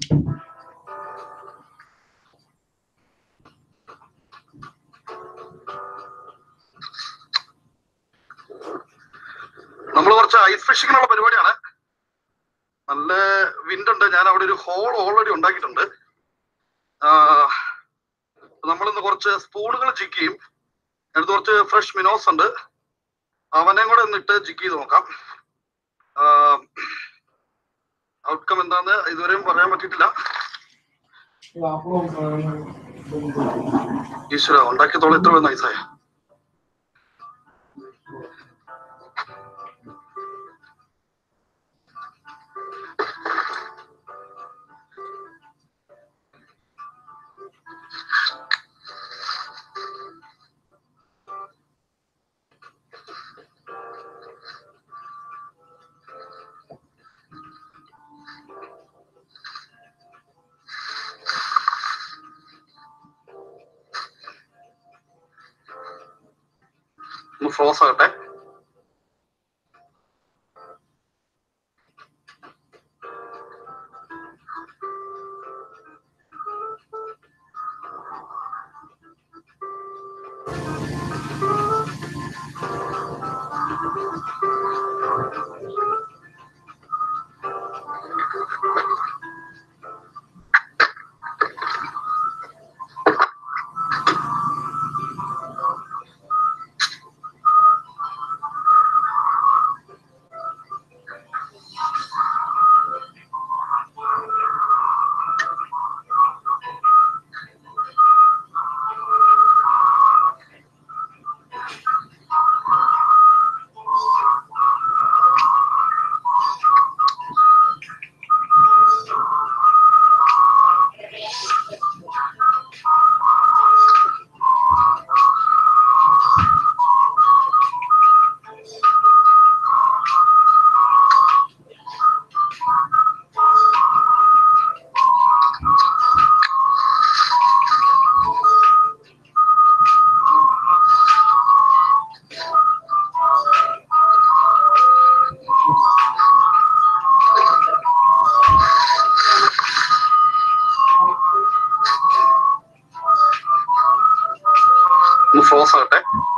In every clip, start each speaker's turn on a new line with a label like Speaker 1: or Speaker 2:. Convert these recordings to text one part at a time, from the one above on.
Speaker 1: നമ്മൾ കുറച്ച് ഐസ് ഫിഷിങ്ങിനുള്ള പരിപാടിയാണ്. നല്ല വിൻഡ് ഉണ്ട്. ഞാൻ അവിടെ ഒരു ഹോൾ ഓൾറെഡി ഉണ്ടാക്കിയിട്ടുണ്ട്. നമ്മളിന്ന് കുറച്ച് സ്പൂണുകൾ ജിഗ് ചെയ്യും. അടുത്ത് കുറച്ച് ഫ്രഷ് മിനോസ് ഉണ്ട്, അവനെയും കൂടെ ഒന്നിട്ട് ജിഗ് ചെയ്ത് നോക്കാം. ഔട്ട്കം എന്താന്ന് ഇതുവരെയും പറയാൻ പറ്റിയിട്ടില്ല. ഈശ്വര, ഉണ്ടാക്കിയത്തോളം എത്ര നൈസായ. ഒന്ന് ഫ്രോസ് ആകട്ടെ. ഫ്രോസ് ആകട്ടെ.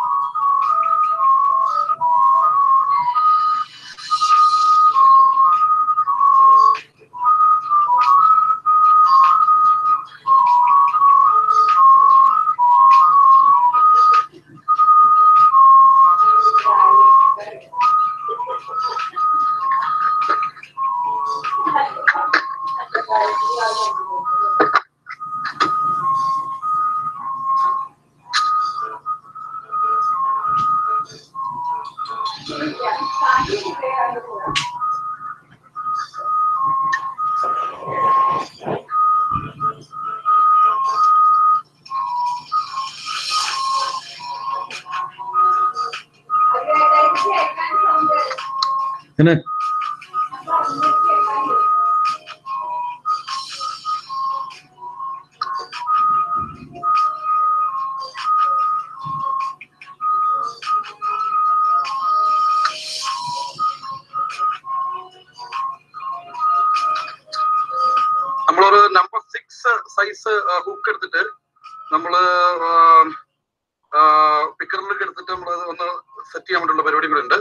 Speaker 2: പിന്നെ
Speaker 1: നമ്മളൊരു നമ്പർ 6 സൈസ് ഹുക്ക് എടുത്തിട്ട് നമ്മള് പിക്കറിലേക്ക് എടുത്തിട്ട് നമ്മൾ ഒന്ന് സെറ്റ് ചെയ്യാൻ വേണ്ടിയുള്ള പരിപാടികളുണ്ട്.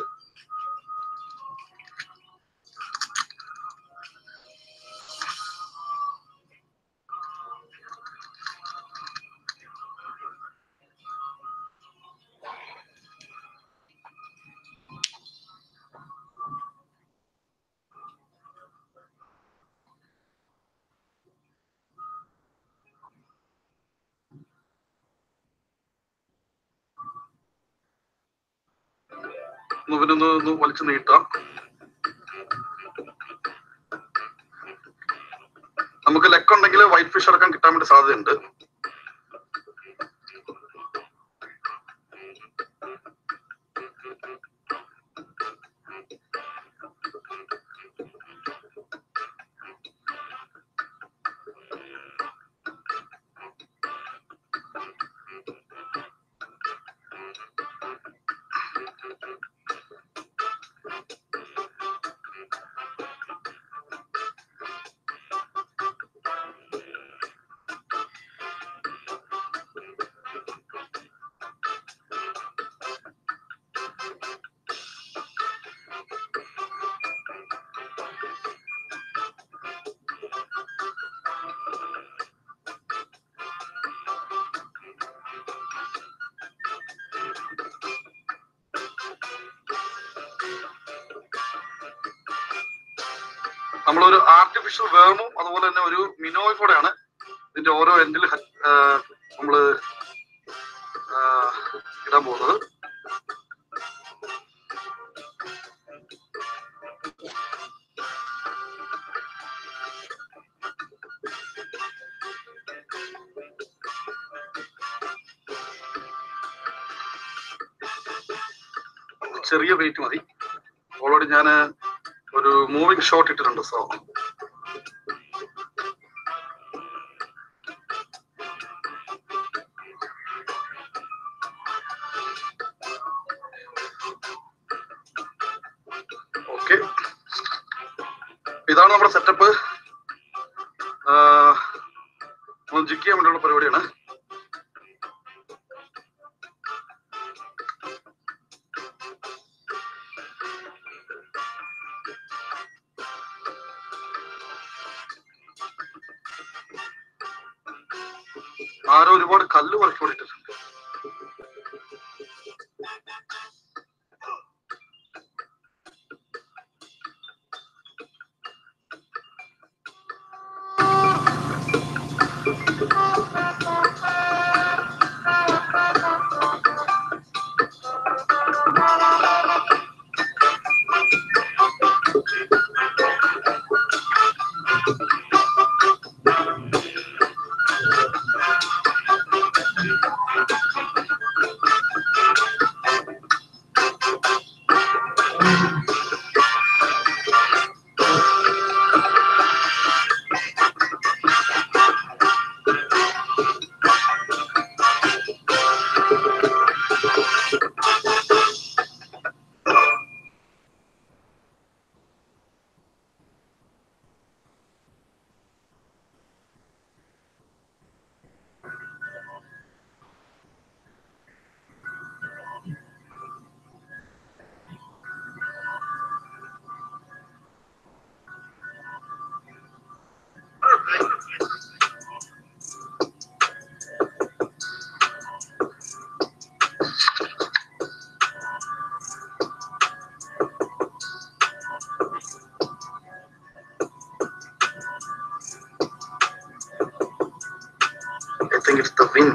Speaker 1: ഇവനൊന്ന് വലിച്ചു നീട്ടാം. നമുക്ക് ലെക്ക് ഉണ്ടെങ്കിൽ വൈറ്റ് ഫിഷ് അടക്കം കിട്ടാൻ വേണ്ടി സാധ്യതയുണ്ട്. നമ്മളൊരു ആർട്ടിഫിഷ്യൽ വേമും അതുപോലെ തന്നെ ഒരു മിനോയും കൂടെയാണ് ഇതിന്റെ ഓരോ എൻഡിൽ നമ്മള് ഇടാൻ പോകുന്നത്. ചെറിയ വെയിറ്റ് മതി. ഓൾറെഡി ഞാൻ ഒരു മൂവിങ് ഷോട്ട് ഇട്ടിട്ടുണ്ട്. സോ ഓക്കെ, ഇതാണ് നമ്മുടെ സെറ്റപ്പ്. ജിക്ക് ചെയ്യാൻ വേണ്ടിയുള്ള പരിപാടിയാണ്. ആരോ ഒരുപാട് കല്ല് പറക്കി ഓടിയിട്ടുണ്ട്. I think it's the wind.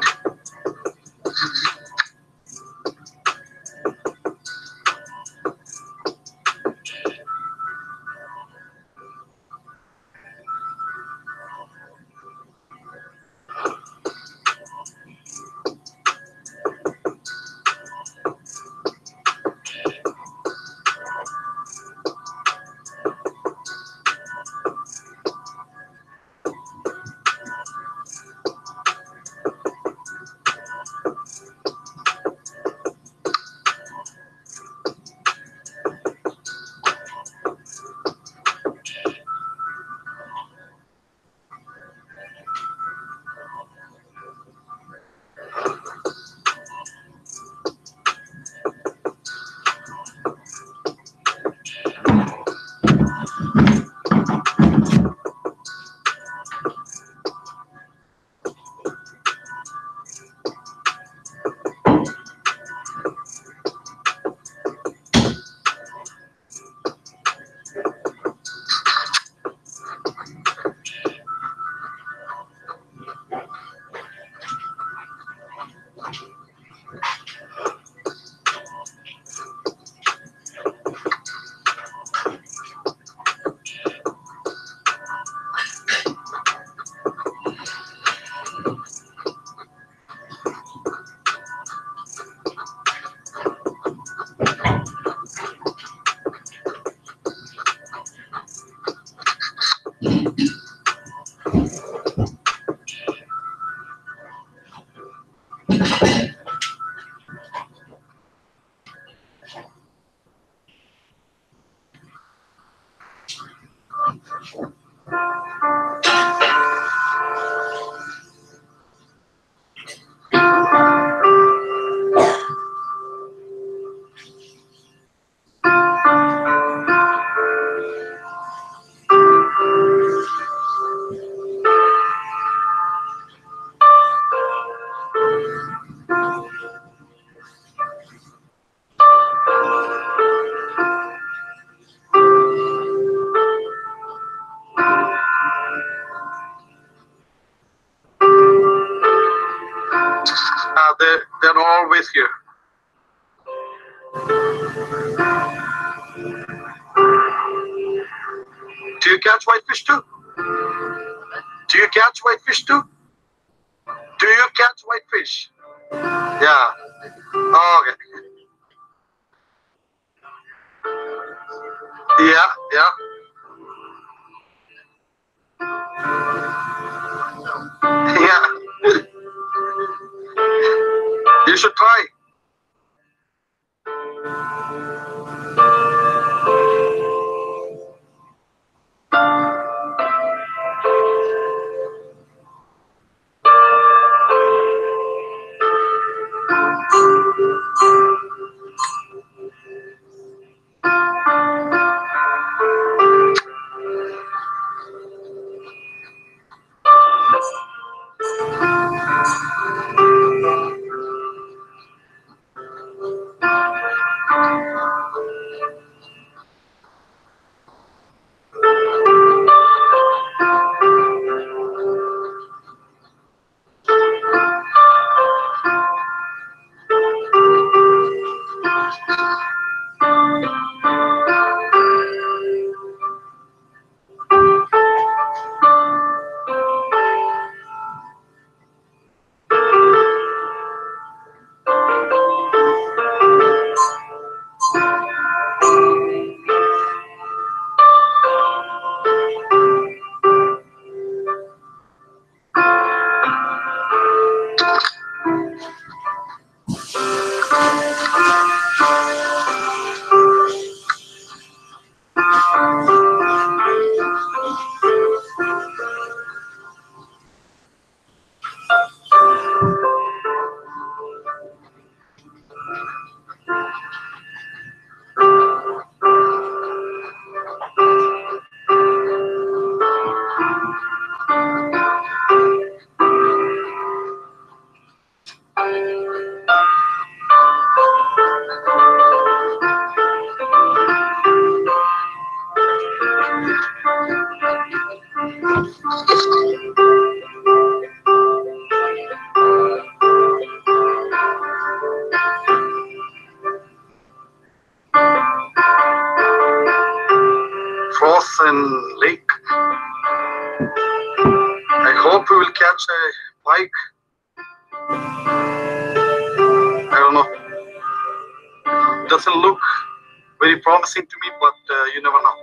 Speaker 1: They're always here. Do you catch whitefish too? Do you catch whitefish too? Do you catch whitefish? Yeah. Oh, okay. Yeah, yeah. Yeah. You should try. Frozen lake. I hope we will catch a pike. I don't know. Doesn't look very promising to me, but you never know.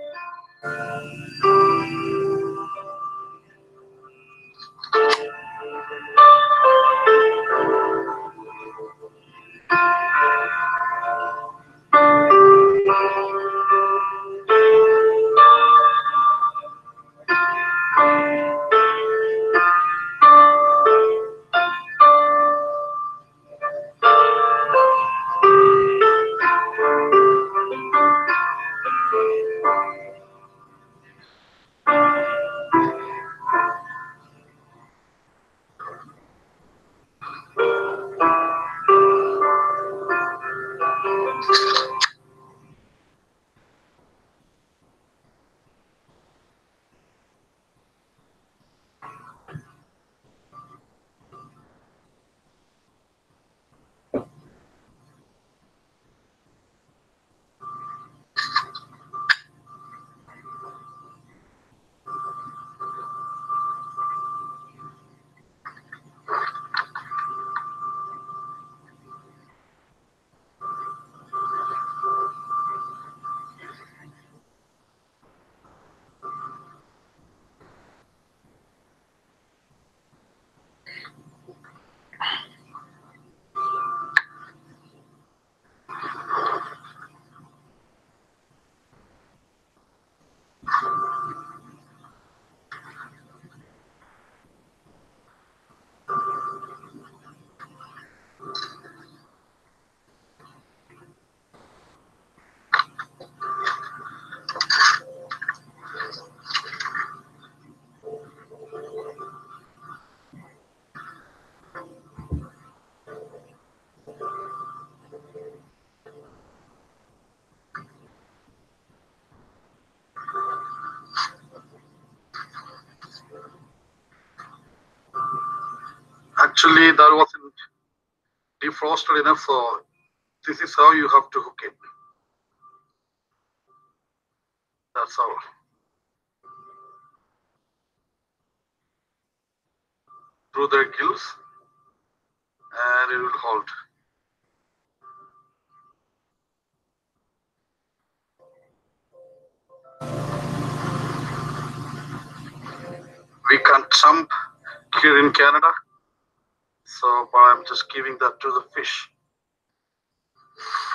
Speaker 1: Actually, that wasn't defrosted enough, so this is how you have to hook it. That's all. Through the gills, and it will hold. We can't jump here in Canada, so but I'm just giving that to the fish.